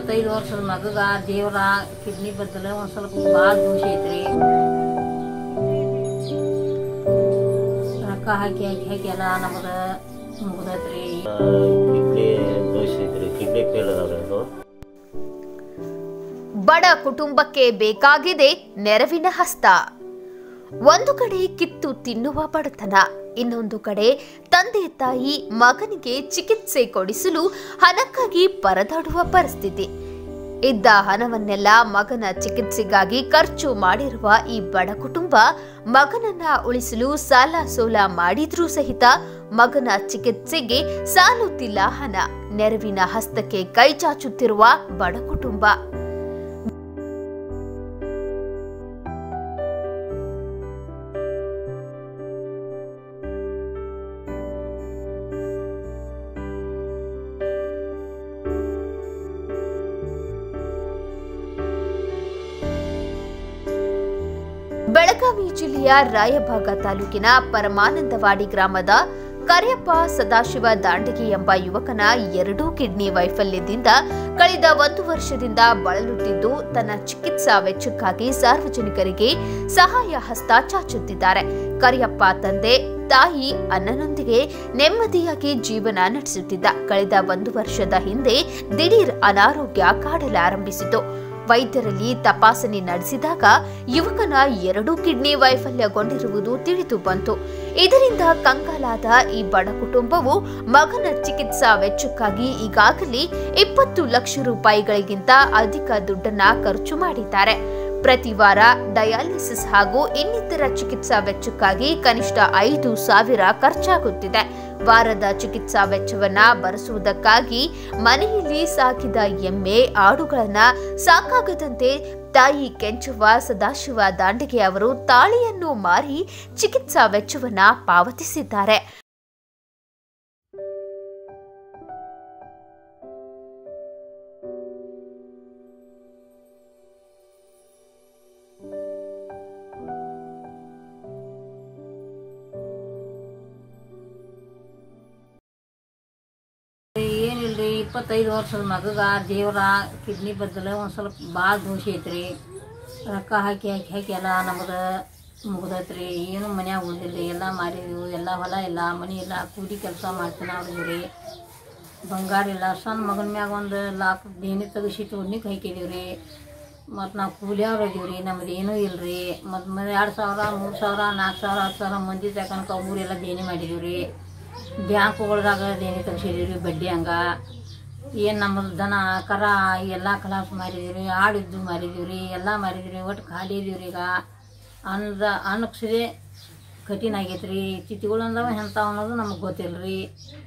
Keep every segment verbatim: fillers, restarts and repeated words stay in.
ಇಪ್ಪತ್ತೈದು ವರ್ಷದ ಮಗಗ ದೇವರ ಕಿಡ್ನಿ ಬದಲು ಒಂದ್ ಸ್ವಲ್ಪ ಭಾಳ ದೋಷ ಐತ್ರಿ. ರೊಕ್ಕ ಹಾಕಿ ಹಾಕಿ ಹಾಕಿ ಎಲ್ಲ ನಮ್ದು ಮುಗ್ದೈತ್ರಿ. ಕಿಡ್ನಿ ದೋಷ ಐತ್ರಿ, ಕಿಡ್ನಿ ಫೇಲ್ ಅದಾವ್ರಿ. ಅದು ಬಡ ಕುಟುಂಬಕ್ಕೆ ಬೇಕಾಗಿದೆ ನೆರವಿನ ಹಸ್ತ. ಒಂದು ಕಡೆ ಕಿತ್ತು ತಿನ್ನುವ ಬಡತನ, ಇನ್ನೊಂದು ಕಡೆ ತಂದೆ ತಾಯಿ ಮಗನಿಗೆ ಚಿಕಿತ್ಸೆ ಕೊಡಿಸಲು ಹಣಕ್ಕಾಗಿ ಪರದಾಡುವ ಪರಿಸ್ಥಿತಿ. ಇದ್ದ ಹಣವನ್ನೆಲ್ಲ ಮಗನ ಚಿಕಿತ್ಸೆಗಾಗಿ ಖರ್ಚು ಮಾಡಿರುವ ಈ ಬಡ ಕುಟುಂಬ ಮಗನನ್ನ ಉಳಿಸಲು ಸಾಲ ಸೋಲ ಮಾಡಿದ್ರೂ ಸಹಿತ ಮಗನ ಚಿಕಿತ್ಸೆಗೆ ಸಾಲುತ್ತಿಲ್ಲ ಹಣ. ನೆರವಿನ ಹಸ್ತಕ್ಕೆ ಕೈ ಚಾಚುತ್ತಿರುವ ಬಡ ಕುಟುಂಬ. ಬೆಳಗಾವಿ ಜಿಲ್ಲೆಯ ರಾಯಭಾಗ ತಾಲೂಕಿನ ಪರಮಾನಂದವಾಡಿ ಗ್ರಾಮದ ಕರಿಯಪ್ಪ ಸದಾಶಿವ ದಾಂಡಗಿ ಎಂಬ ಯುವಕನ ಎರಡೂ ಕಿಡ್ನಿ ವೈಫಲ್ಯದಿಂದ ಕಳೆದ ಒಂದು ವರ್ಷದಿಂದ ಬಳಲುತ್ತಿದ್ದು ತನ್ನ ಚಿಕಿತ್ಸಾ ವೆಚ್ಚಕ್ಕಾಗಿ ಸಾರ್ವಜನಿಕರಿಗೆ ಸಹಾಯ ಹಸ್ತ ಚಾಚುತ್ತಿದ್ದಾರೆ. ಕರಿಯಪ್ಪ ತಂದೆ ತಾಯಿ ಅಣ್ಣನೊಂದಿಗೆ ನೆಮ್ಮದಿಯಾಗಿ ಜೀವನ ನಡೆಸುತ್ತಿದ್ದ. ಕಳೆದ ಒಂದು ವರ್ಷದ ಹಿಂದೆ ದಿಢೀರ್ ಅನಾರೋಗ್ಯ ಕಾಡಲಾರಂಭಿಸಿತು. ವೈದ್ಯರಲ್ಲಿ ತಪಾಸಣೆ ನಡೆಸಿದಾಗ ಯುವಕನ ಎರಡೂ ಕಿಡ್ನಿ ವೈಫಲ್ಯಗೊಂಡಿರುವುದು ತಿಳಿದು ಬಂತು. ಇದರಿಂದ ಕಂಗಾಲಾದ ಈ ಬಡ ಕುಟುಂಬವು ಮಗನ ಚಿಕಿತ್ಸಾ ವೆಚ್ಚಕ್ಕಾಗಿ ಈಗಾಗಲೇ ಇಪ್ಪತ್ತು ಲಕ್ಷ ರೂಪಾಯಿಗಳಿಗಿಂತ ಅಧಿಕ ದುಡ್ಡನ್ನ ಖರ್ಚು ಮಾಡಿದ್ದಾರೆ. ಪ್ರತಿ ವಾರ ಡಯಾಲಿಸಿಸ್ ಹಾಗೂ ಇನ್ನಿತರ ಚಿಕಿತ್ಸಾ ವೆಚ್ಚಕ್ಕಾಗಿ ಕನಿಷ್ಠ ಐದು ಸಾವಿರ ಖರ್ಚಾಗುತ್ತಿದೆ. ವಾರದ ಚಿಕಿತ್ಸಾ ವೆಚ್ಚವನ್ನ ಭರಿಸುವುದಕ್ಕಾಗಿ ಮನೆಯಲ್ಲಿ ಸಾಕಿದ ಎಮ್ಮೆ ಆಡುಗಳನ್ನ ಸಾಕಾಗದಂತೆ ತಾಯಿ ಕೆಂಚುವ ಸದಾಶಿವ ದಾಂಡಗಿ ಅವರು ತಾಳಿಯನ್ನು ಮಾರಿ ಚಿಕಿತ್ಸಾ ವೆಚ್ಚವನ್ನ ಪಾವತಿಸಿದ್ದಾರೆ. ಏನಿಲ್ರಿ, ಇಪ್ಪತ್ತೈದು ವರ್ಷದ ಮಗಗ ದೇವರ ಕಿಡ್ನಿ ಬದಲು ಒಂದು ಸ್ವಲ್ಪ ಭಾಳ ದೋಷ ಐತ್ರಿ. ರೊಕ್ಕ ಹಾಕಿ ಹಾಕಿ ಹಾಕಿ ಎಲ್ಲ ನಮ್ದು ಮುಗ್ದೈತ್ರಿ. ಏನು ಮನ್ಯಾಗ ಉಳಿದಿಲ್ಲ. ಎಲ್ಲ ಮಾರಿದೀವಿ. ಎಲ್ಲ ಹೊಲ ಇಲ್ಲ, ಮನೆ ಇಲ್ಲ, ಕೂಲಿ ಕೆಲಸ ಮಾಡ್ತೀನಿ ಅವ್ರಿಗೆ. ಬಂಗಾರ ಇಲ್ಲ. ಸಣ್ಣ ಮಗನ ಮ್ಯಾಗ ಒಂದು ಲಾಕ್ ದೇನಿ ತೆಗಿಸಿ ತೊಡ್ನಿಗೆ ಹಾಕಿದೀವಿ ರೀ. ಮತ್ತು ನಾವು ಕೂಲಿಯವ್ರು ಇದೀವಿ ರೀ. ನಮ್ದು ಏನೂ ಇಲ್ಲ ರೀ. ಮತ್ತು ಮನೆ ಎರಡು ಸಾವಿರ ಮೂರು ಸಾವಿರ ನಾಲ್ಕು ಸಾವಿರ ಹತ್ತು ಸಾವಿರ ಮಂದಿ ತಗೊಂಡ್ಕ ಊರೆಲ್ಲ ದೇನಿ ಮಾಡಿದೀವಿ ರೀ. ಬ್ಯಾಂಕ್ಗಳ್ದಾಗ ದೇನಿ ತೆಗ್ಸಿದೀವಿ ರೀ ಬಡ್ಡಿ ಹಂಗ. ಏನು ನಮ್ಮದು ದನ ಕರ ಎಲ್ಲ ಕಲಾಸ ಮಾರಿದೀವಿ ರೀ. ಆಡಿದ್ದು ಮಾರಿದೀವಿ ರೀ. ಎಲ್ಲ ಮಾರಿದೀವಿ ರೀ. ಒಟ್ಟು ಖಾಲಿ ಇದೀವಿ ರೀ. ಈಗ ಅನ್ನದ ಅನ್ನಕ್ಸಿದೆ ಕಠಿಣ ಆಗೈತೆ ರೀ. ತಿಥಿಗಳು ಅಂದವ ಎಂಥವು ಅನ್ನೋದು ನಮಗೆ ಗೊತ್ತಿಲ್ಲ ರೀ.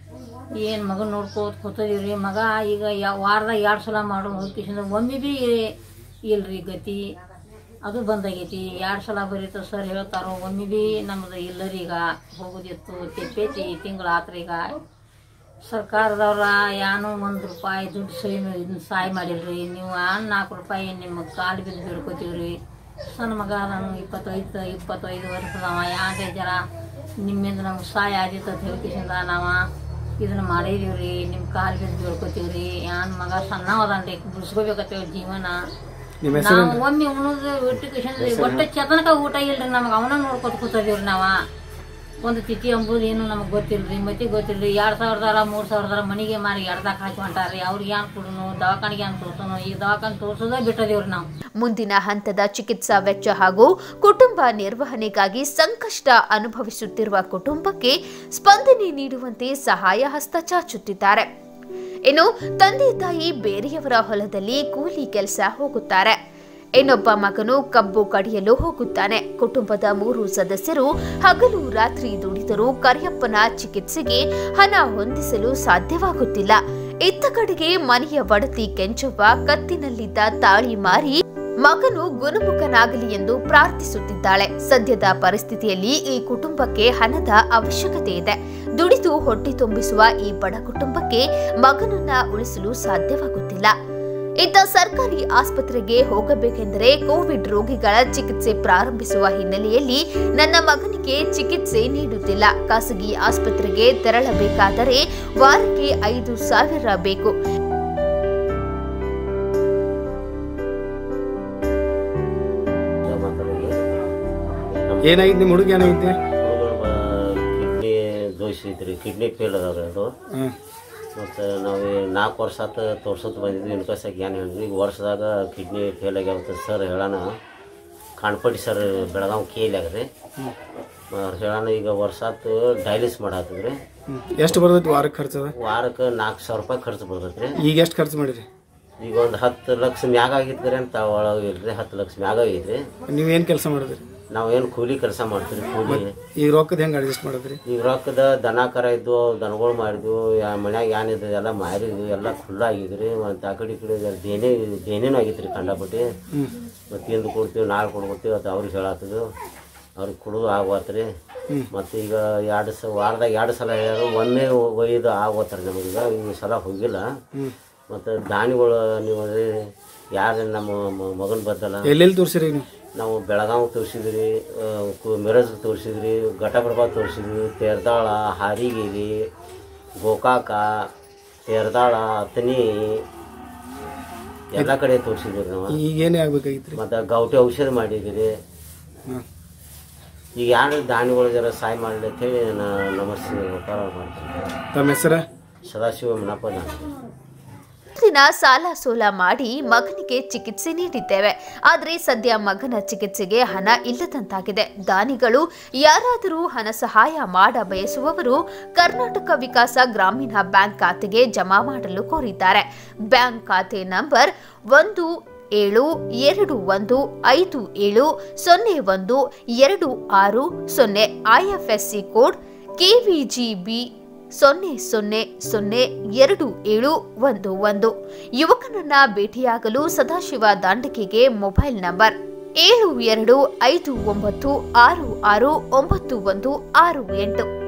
ಏನು ಮಗನ ನೋಡ್ಕೋತ ಕೂತಿದೀವಿ ರೀ. ಮಗ ಈಗ ಯಾವ ವಾರದಾಗ ಎರಡು ಸಲ ಮಾಡೋ ಹೋಗ್ಕಿಸಿಂದ ಒಮ್ಮೆ ಭೀ ಇಲ್ಲ ರೀ ಗತಿ. ಅದು ಬಂದಾಗೈತಿ. ಎರಡು ಸಲ ಬರೀತ ಸರ್ ಹೇಳ್ತಾರೋ, ಒಮ್ಮೆ ಭೀ ನಮ್ಮದು ಇಲ್ಲ ರೀ. ಈಗ ಹೋಗೋದಿತ್ತು ತೆಪ್ಪೈತಿ ತಿಂಗಳು ಆತ್ರಿ. ಈಗ ಸರ್ಕಾರದವ್ರ ಏನೋ ಒಂದು ರೂಪಾಯಿ ದುಡ್ಡು ಸೈ ಇದನ್ನ ಸಹಾಯ ಮಾಡಿಲ್ರಿ. ನೀವು ಅನ್ನ ನಾಲ್ಕು ರೂಪಾಯಿ ನಿಮ್ಮ ಕಾಲು ಬಿದ್ದು ಬಿಡ್ಕೋತೀವಿ ರೀ. ಸಣ್ಣ ಮಗ ನಾನು ಇಪ್ಪತ್ತೈದು ಇಪ್ಪತ್ತೈದು ವರ್ಷದವ. ಯಾಕೆ ಜರ ನಿಮ್ಮಿಂದ ನಮ್ಗೆ ಸಹಾಯ ಆದಿತ್ತು ಅಂತ ಹೇಳ್ಕಿಸಿಂದ ನಾವು ಇದನ್ನು ಮಾಡಿದೀವಿ ರೀ. ನಿಮ್ಮ ಕಾಲು ಬಿದ್ದು ಬಿಡ್ಕೋತೀವಿ ರೀ. ಯಾನ್ ಮಗ ಸಣ್ಣ ಹೋದನ್ರಿ, ಬಿಡಿಸ್ಕೋಬೇಕತ್ತೇಳಿ ಜೀವನ. ನಾವು ಒಮ್ಮೆ ಉಣ್ಣೋದು ಒಟ್ಟು ಒಟ್ಟು ಚತನಕ ಊಟ ಇಲ್ರಿ ನಮಗೆ. ಅವನ ನೋಡ್ಕೊತ ಕೂತದೀವ್ರಿ. ನಾವು ಒಂದು ತಿಥಿ ಎಂಬುದು ಏನು ನಮಗೆ ಗೊತ್ತಿಲ್ರಿ. ಮತ್ತೆ ಗೊತ್ತಿಲ್ರಿ. ಎರಡು ಸಾವಿರದಾರ ಮೂರು ಸಾವಿರದಾರ ಮನೆಗೆ ಮಾರಿ ಎಡ್ದಾಕ ಹಾಕಿ ಹೊಂಟಾರ್ರಿ. ಅವ್ರಿಗೆ ಏನು ಕೊಡೋನು, ದವಾಖಾನಿಗೆ ಏನು ತೋರ್ಸೋನು. ಈಗ ದವಾಖಾನೆ ತೋರ್ಸೋದೇ ಬಿಟ್ಟದೇವ್ರಿ ನಾವು. ಮುಂದಿನ ಹಂತದ ಚಿಕಿತ್ಸಾ ವೆಚ್ಚ ಹಾಗೂ ಕುಟುಂಬ ನಿರ್ವಹಣೆಗಾಗಿ ಸಂಕಷ್ಟ ಅನುಭವಿಸುತ್ತಿರುವ ಕುಟುಂಬಕ್ಕೆ ಸ್ಪಂದನೆ ನೀಡುವಂತೆ ಸಹಾಯ ಹಸ್ತ ಚಾಚುತ್ತಿದ್ದಾರೆ. ಇನ್ನು ತಂದೆ ತಾಯಿ ಬೇರೆಯವರ ಹೊಲದಲ್ಲಿ ಕೂಲಿ ಕೆಲಸ ಹೋಗುತ್ತಾರೆ. ಇನ್ನೊಬ್ಬ ಮಗನು ಕಬ್ಬು ಕಡಿಯಲು ಹೋಗುತ್ತಾನೆ. ಕುಟುಂಬದ ಮೂರು ಸದಸ್ಯರು ಹಗಲು ರಾತ್ರಿ ದುಡಿದರೂ ಕರಿಯಪ್ಪನ ಚಿಕಿತ್ಸೆಗೆ ಹಣ ಹೊಂದಿಸಲು ಸಾಧ್ಯವಾಗುತ್ತಿಲ್ಲ. ಇತ್ತ ಕಡೆಗೆ ಮನೆಯ ಒಡತಿ ಕೆಂಚವ್ವ ಕತ್ತಿನಲ್ಲಿದ್ದ ತಾಳಿ ಮಾರಿ ಮಗನು ಗುಣಮುಖನಾಗಲಿ ಎಂದು ಪ್ರಾರ್ಥಿಸುತ್ತಿದ್ದಾಳೆ. ಸದ್ಯದ ಪರಿಸ್ಥಿತಿಯಲ್ಲಿ ಈ ಕುಟುಂಬಕ್ಕೆ ಹಣದ ಅವಶ್ಯಕತೆ ಇದೆ. ದುಡಿದು ಹೊಟ್ಟೆ ತುಂಬಿಸುವ ಈ ಬಡ ಕುಟುಂಬಕ್ಕೆ ಮಗನನ್ನ ಉಳಿಸಲು ಸಾಧ್ಯವಾಗುತ್ತಿಲ್ಲ. ಇತ್ತ ಸರ್ಕಾರಿ ಆಸ್ಪತ್ರೆಗೆ ಹೋಗಬೇಕೆಂದರೆ ಕೋವಿಡ್ ರೋಗಿಗಳ ಚಿಕಿತ್ಸೆ ಪ್ರಾರಂಭಿಸುವ ಹಿನ್ನೆಲೆಯಲ್ಲಿ ನನ್ನ ಮಗನಿಗೆ ಚಿಕಿತ್ಸೆ ನೀಡುತ್ತಿಲ್ಲ. ಖಾಸಗಿ ಆಸ್ಪತ್ರೆಗೆ ತೆರಳಬೇಕಾದರೆ ವಾರಕ್ಕೆ ಐದು ಸಾವಿರ ಬೇಕು. ಏನಾಗಿತ್ತು ನಿಮ್ಮ ಹುಡುಗ ಏನಾಗಿತ್ತು? ಕಿಡ್ನಿ ದೋಷ ಐತ್ರಿ, ಕಿಡ್ನಿ ಫೇಲ್ ಅದಾವ್ರಿ ಅದು. ಮತ್ತು ನಾವು ನಾಲ್ಕು ವರ್ಷ ಆತ ತೋರ್ಸೋದು ಬಂದಿದ್ವಿ ಇನ್ಕಸಾಗಿ ಏನು ಹೇಳಿದ್ವಿ. ಈಗ ವರ್ಷದಾಗ ಕಿಡ್ನಿ ಫೇಲ್ ಆಗ್ಯಾವ ಸರ್ ಹೇಳೋಣ. ಕಾಣ್ಪಟ್ಟಿ ಸರ್ ಬೆಳಗಾವಿ ಕೇಳಿ ಆಗ್ರಿ ಅವ್ರು ಹೇಳೋಣ. ಈಗ ವರ್ಷ ಆತು ಡಯಾಲಿಸ್ ಮಾಡಾತಿದ್ರಿ. ಎಷ್ಟು ಬರ್ತೈತಿ ವಾರಕ್ಕೆ ಖರ್ಚು? ವಾರಕ್ಕೆ ನಾಲ್ಕು ಸಾವಿರ ರೂಪಾಯಿ ಖರ್ಚು ಬರ್ತೈತ್ರಿ. ಈಗ ಎಷ್ಟು ಖರ್ಚು ಮಾಡಿರಿ? ಈಗ ಒಂದು ಹತ್ತು ಲಕ್ಷ ಮ್ಯಾಗ ಆಗಿದ್ರಿ ಅಂತ ಒಳಗೆ ಇಲ್ರಿ, ಹತ್ತು ಲಕ್ಷ ಮ್ಯಾಗ ಆಗಿದ್ರಿ. ನೀವೇನು ಕೆಲಸ ಮಾಡಿದ್ರಿ? ನಾವು ಏನು ಕೂಲಿ ಕೆಲಸ ಮಾಡ್ತೀವಿ. ಕೂಲಿ ಈಗ ರೊಕ್ಕದ ಹೆಂಗೆ ಅಡ್ಜಸ್ಟ್ ಮಾಡಿದ್ರಿ? ಈಗ ರೊಕ್ಕದ ದನ ಕರ ಇದ್ವು, ದನಗಳು ಮಾಡಿದ್ವು, ಮನ್ಯಾಗ ಏನಿದ್ದು ಎಲ್ಲ ಮಾರಿದ್ವು, ಎಲ್ಲ ಖುಲ್ಲ ಆಗಿದ್ರಿ. ಮತ್ತು ಆ ಕಡೆ ಈ ಕಡೆ ದೇನೇ ದೇನೇನು ಆಗಿತ್ತು ರೀ ಕಂಡಪಟ್ಟಿ. ಮತ್ತು ಇಂದು ಕೊಡ್ತೀವಿ, ನಾಳೆ ಕೊಡ್ಕೊಡ್ತೀವಿ ಅದು ಅವ್ರಿಗೆ ಹೇಳತ್ತದು, ಅವ್ರಿಗೆ ಕೊಡೋದು ಆಗೋತ್ರಿ. ಮತ್ತು ಈಗ ಎರಡು ಸ ವಾರದಾಗ ಎರಡು ಸಲ ಹೇಳ್ಯಾರು, ಒಮ್ಮೆ ಒಯ್ದು ಆಗೋತ್ತಾರೆ ನಮಗೀಗ. ಈ ಸಲ ಹೋಗಿಲ್ಲ. ಮತ್ತು ದಾನಿಗಳು ನೀವು ಯಾರು ನಮ್ಮ ಮಗನ ಬದ್ದಲ್ಲ. ಎಲ್ಲೆಲ್ಲಿ ತೋರಿಸಿರಿ ನೀವು? ನಾವು ಬೆಳಗಾವಿ ತೋರಿಸಿದ್ರಿ, ಮಿರಜ್ ತೋರಿಸಿದ್ರಿ, ಘಟಪ್ರಭಾ ತೋರಿಸಿದ್ವಿ, ತೇರ್ದಾಳ, ಹಾರಿಗೇರಿ, ಗೋಕಾಕ, ತೇರ್ದಾಳ, ಅತನಿ ಎಲ್ಲ ಕಡೆ ತೋರಿಸಿದ್ವಿ ನಾವು. ಈಗೇನೇ ಆಗ್ಬೇಕಾಗಿತ್ತು? ಮತ್ತು ಗೌಟಿ ಔಷಧ ಮಾಡಿದಿರಿ. ಈಗ ಯಾರು ದಾನಿಗಳು ಜರ ಸಹಾಯ ಮಾಡಲಿ ಅಂತ ಹೇಳಿ ನಾನು ನಮಸ್ತೆ ಉಪಕಾರ ಮಾಡ್ತೀನಿ. ತಮ್ಮ ಹೆಸರ? ಸದಾಶಿವ ಮನಪ್ಪ. ದಿನ ಸಾಲ ಸೋಲ ಮಾಡಿ ಮಗನಿಗೆ ಚಿಕಿತ್ಸೆ ನೀಡಿದ್ದೇವೆ. ಆದರೆ ಸದ್ಯ ಮಗನ ಚಿಕಿತ್ಸೆಗೆ ಹಣ ಇಲ್ಲದಂತಾಗಿದೆ. ದಾನಿಗಳು ಯಾರಾದರೂ ಹಣ ಸಹಾಯ ಮಾಡ ಬಯಸುವವರು ಕರ್ನಾಟಕ ವಿಕಾಸ ಗ್ರಾಮೀಣ ಬ್ಯಾಂಕ್ ಖಾತೆಗೆ ಜಮಾ ಮಾಡಲು ಕೋರಿದ್ದಾರೆ. ಬ್ಯಾಂಕ್ ಖಾತೆ ನಂಬರ್ ಒಂದು ಏಳು ಎರಡು ಒಂದು ಐದು ಏಳು ಸೊನ್ನೆ ಒಂದು ಎರಡು ಆರು ಸೊನ್ನೆ, ಐಎಫ್ಎಸ್ಸಿ ಕೋಡ್ ಕೆವಿಜಿಬಿ ಸೊನ್ನೆ ಸೊನ್ನೆ ಸೊನ್ನೆ ಎರಡು ಏಳು ಒಂದು ಒಂದು. ಯುವಕನನ್ನ ಭೇಟಿಯಾಗಲು ಸದಾಶಿವ ದಾಂಡಕಿಗೆ ಮೊಬೈಲ್ ನಂಬರ್ ಏಳು ಎರಡು ಐದು ಒಂಬತ್ತು ಆರು ಆರು ಒಂಬತ್ತು ಒಂದು ಆರು ಎಂಟು.